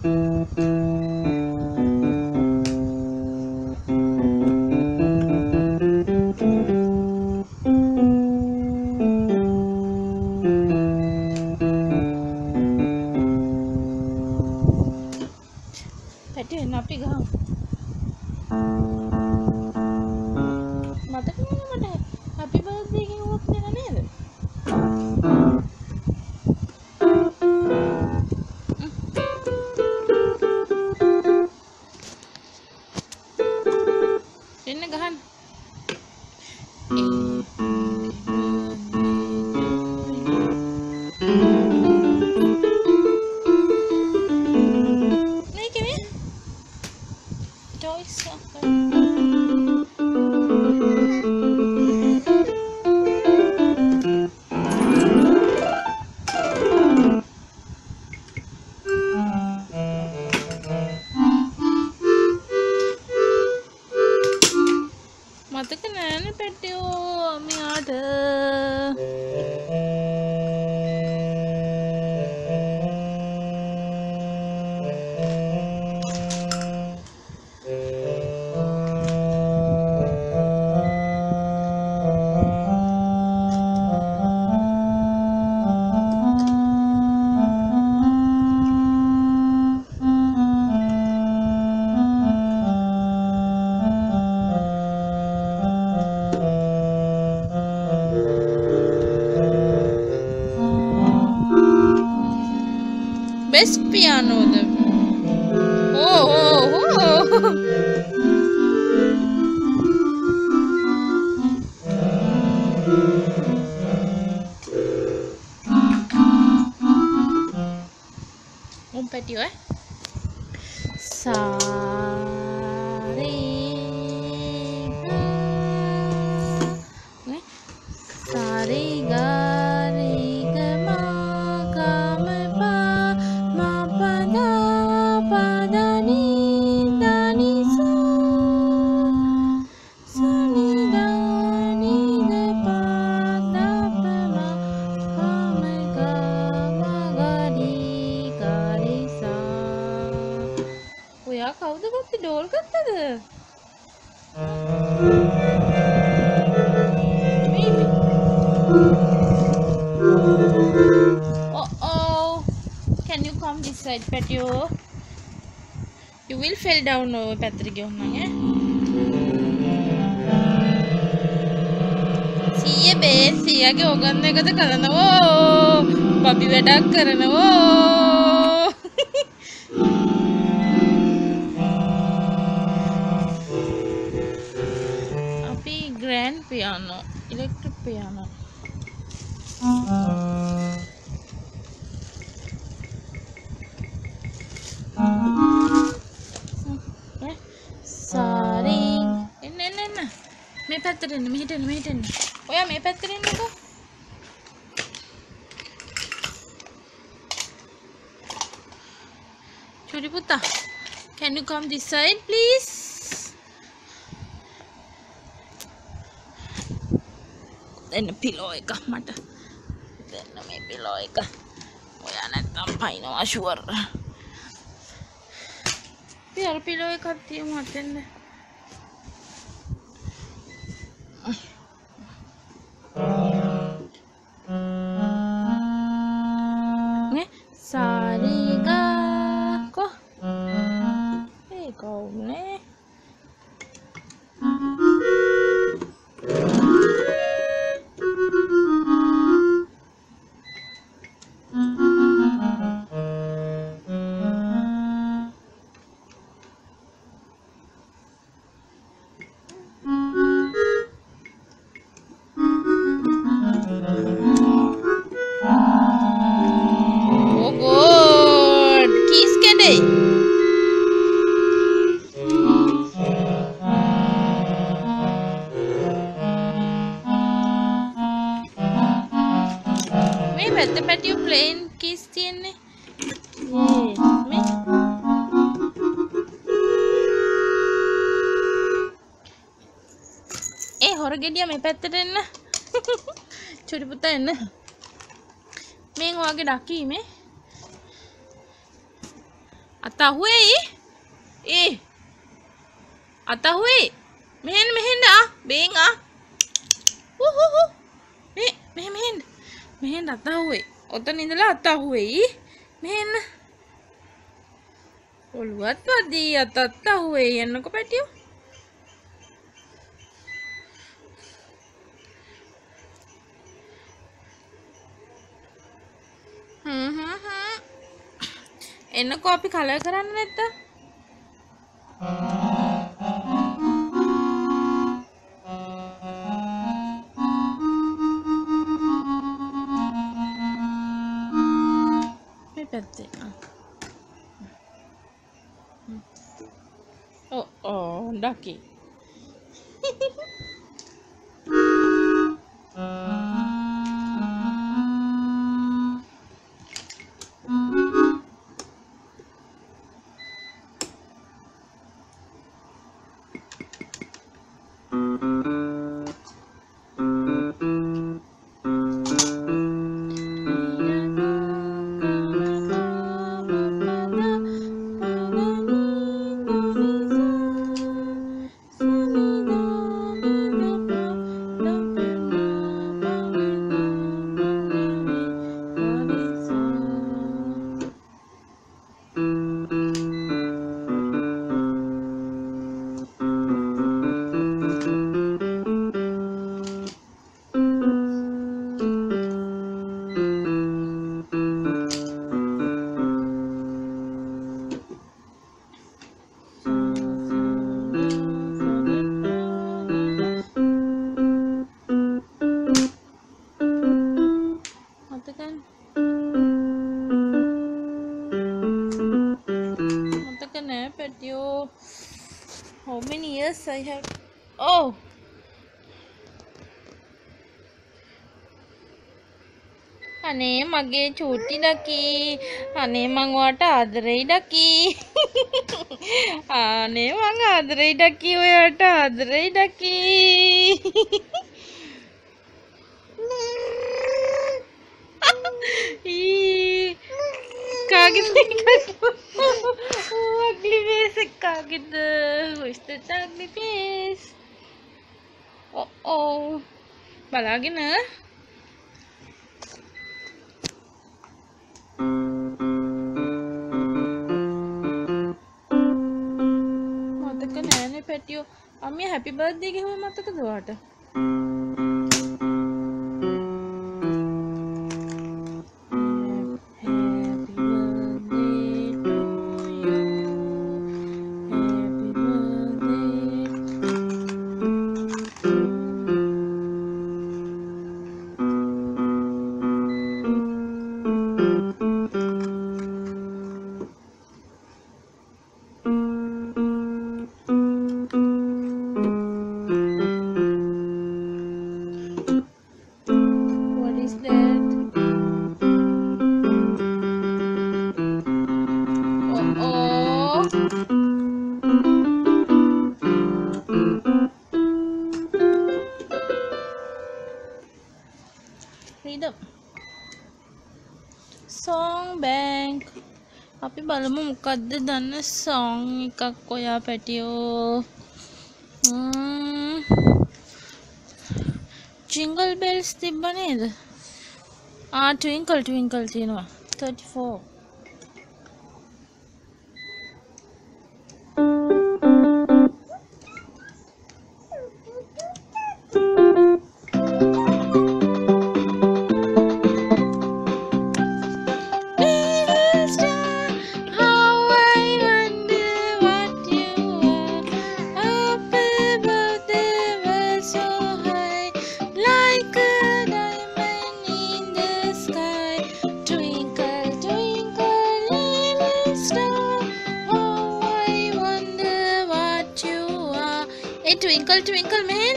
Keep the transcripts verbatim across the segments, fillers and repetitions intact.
පැටි එන්න අපි ගහමු. මතක නෑ මට හැපි බර්ත්ඩේ කිව්වොත් නේද නේද? එන්න ගහන්න. මතක නෑනේ පැටියෝ මෙයාට. Best piano the oh oh oh un patio eh sa re ga sa re ga re ga ma ga ma pa ඔයා කවුද ගත්තේ ඩෝල් ගත්තද? Maybe. Oh oh. Can you come this side, Patio? You will fall down over පැත්තට ගියොත් නම් ඈ. සීයේ බේ සීයාගේ organ එකද කරනවා. බබි වැඩක් කරනවා. Grand piano, electric piano. Okay. Sorry. Enna enna enna. Me පැත්තට එන්න මෙහෙට එන්න මෙහෙට එන්න. ඔයා මේ පැත්තට එන්නකෝ. චුටි පුතා. Can you come this side please? දෙන්න පිලෝ එක මට දෙන්න මේ පිලෝ එක ඔයා නැත්තම් පයින්නවා ෂුවර් පියර පිලෝ එකක් තියමු අතෙන්ද නේ සාරිගා කො ඒ කොනේ the patio playing keys tiene yes me eh hora gediya me පැත්තට එන්න චුටි පුතා එන්න මෙන් ඔයාගේ ඩකී මේ අත අහුවේයි. ඒ අත අහුවේ. මෙහෙන් මෙහෙන් ආ බේන් ආ. හු හු හු. මේ මෙහෙ මෙහෙන්. මෙහෙන් අත අහුවේ. ඔතන ඉඳලා අත අහුවේයි. මෙහෙන්. ඔළුවත් වදී අත අත අහුවේ යන්නකො පැටියෝ. හ්ම් හ්ම් හ්ම්. එන්නකො අපි කලර් කරන්න නැත්තම්. මේ පැත්තේ. ඔව් ඔව් ඩකි. How many years I have? Oh, අනේ මගේ චූටි ඩකී. අනේ මං ඔයාට ආදරෙයි ඩකී. අනේ මං ආදරෙයි ඩකී. ඔයාට ආදරෙයි ඩකී. ඊ කාගෙද ugly face කාගෙද? Who is that ugly face? Oh oh. බලාගෙන මතක නෑනේ පැටියෝ. අම්මිය හැපි බර්ත්ඩේ ගෙවුවේ මතකද ඔයාට? Freedom song bank. අපි බලමු මොකද්ද දන්න song එකක් ඔයා පැටියෝ. jingle bells තිබ්බ නේද? ආ twinkle twinkle තියෙනවා thirty-four. Twinkle twinkle මෙහෙන්න.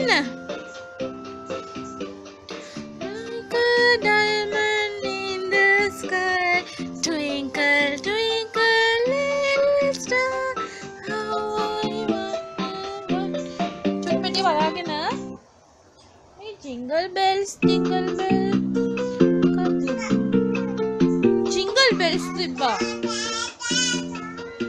Like a diamond in the sky, twinkle twinkle little star, how I wonder. චුට්ටි බලාගෙන මේ jingle bells jingle bells jingle bells තිබ්බා.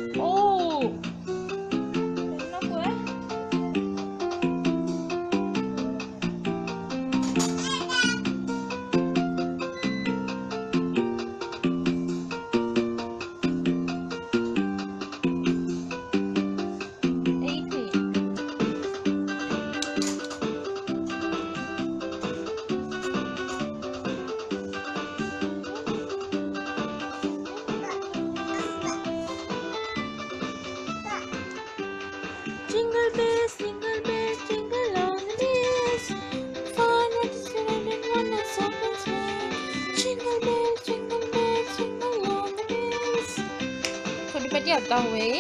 Jingle bells, jingle bells, jingle all the days. Fun and fun and one and soft and sweet. Jingle bells, jingle bells, jingle all the days. छोटी बेटी आता हुए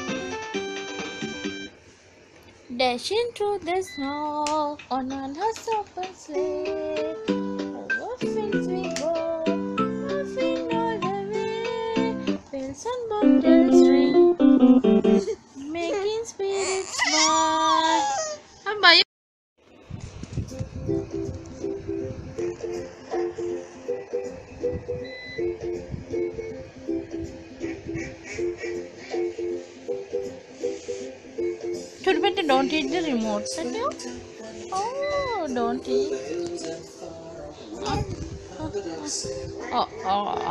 dashing through the snow on one horse open sleigh. Over fields we go, laughing all the way. Bells and bobtails ring, making spirits smile. How about you? Should better don't eat the remote, can you? Oh, don't eat. Oh, oh, oh.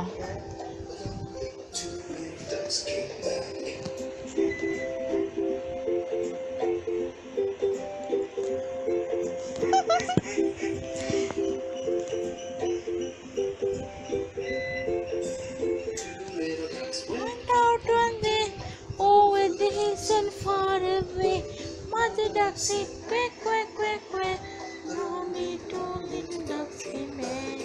Went out one day over the hills and far away. Mother duck said quack, quack, quack, quack. Mommy two little ducks came back.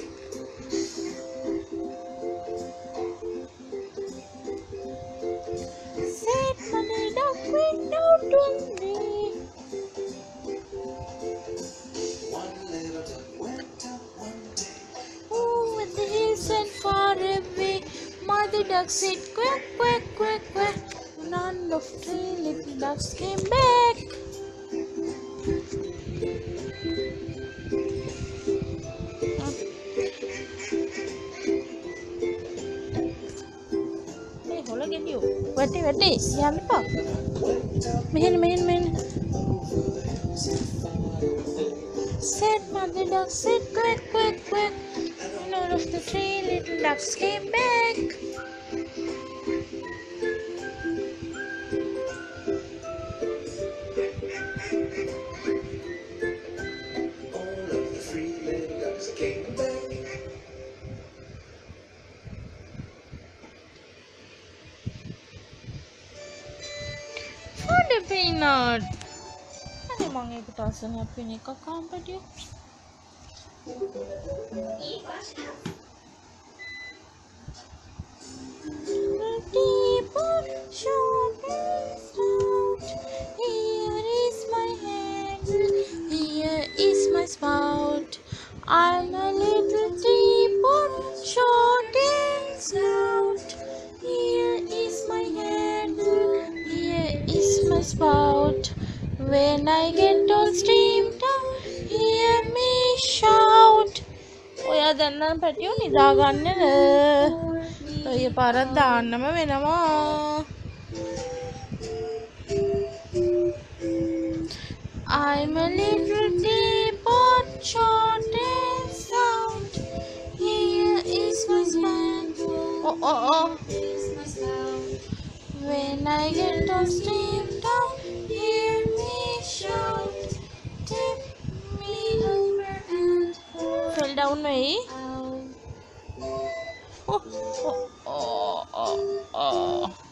Said mother duck went out one day. One little duck went out one day. Over the hills and far away. Mother duck said quack, quack, quack, quack. None of three little ducks came back. Hey, hold again you. Wait, wait, yan pa. Mehin, mehin, mehin. Said mother duck, said quack, quack, quack. None of the three little ducks came back. Ada peanut. Ada mang ikut asalnya peanut kakak apa dia? Deep on shoulders out. Here is my hand. Here is my spout. I'm a little deep on shoulders out. Here is my hand. Here is my spout. When I get all steamed up, hear me shout. ඔයා දැන් පැටියෝ නිදා ගන්නද? ඔය පාරක් දාන්නම වෙනවා. I'm a little deep on short and sound. Here is my spout. Oh oh oh. When I get all steamed up, hear me shout. Tip me over and over. Fell down, me. Oh, oh, oh, oh, oh.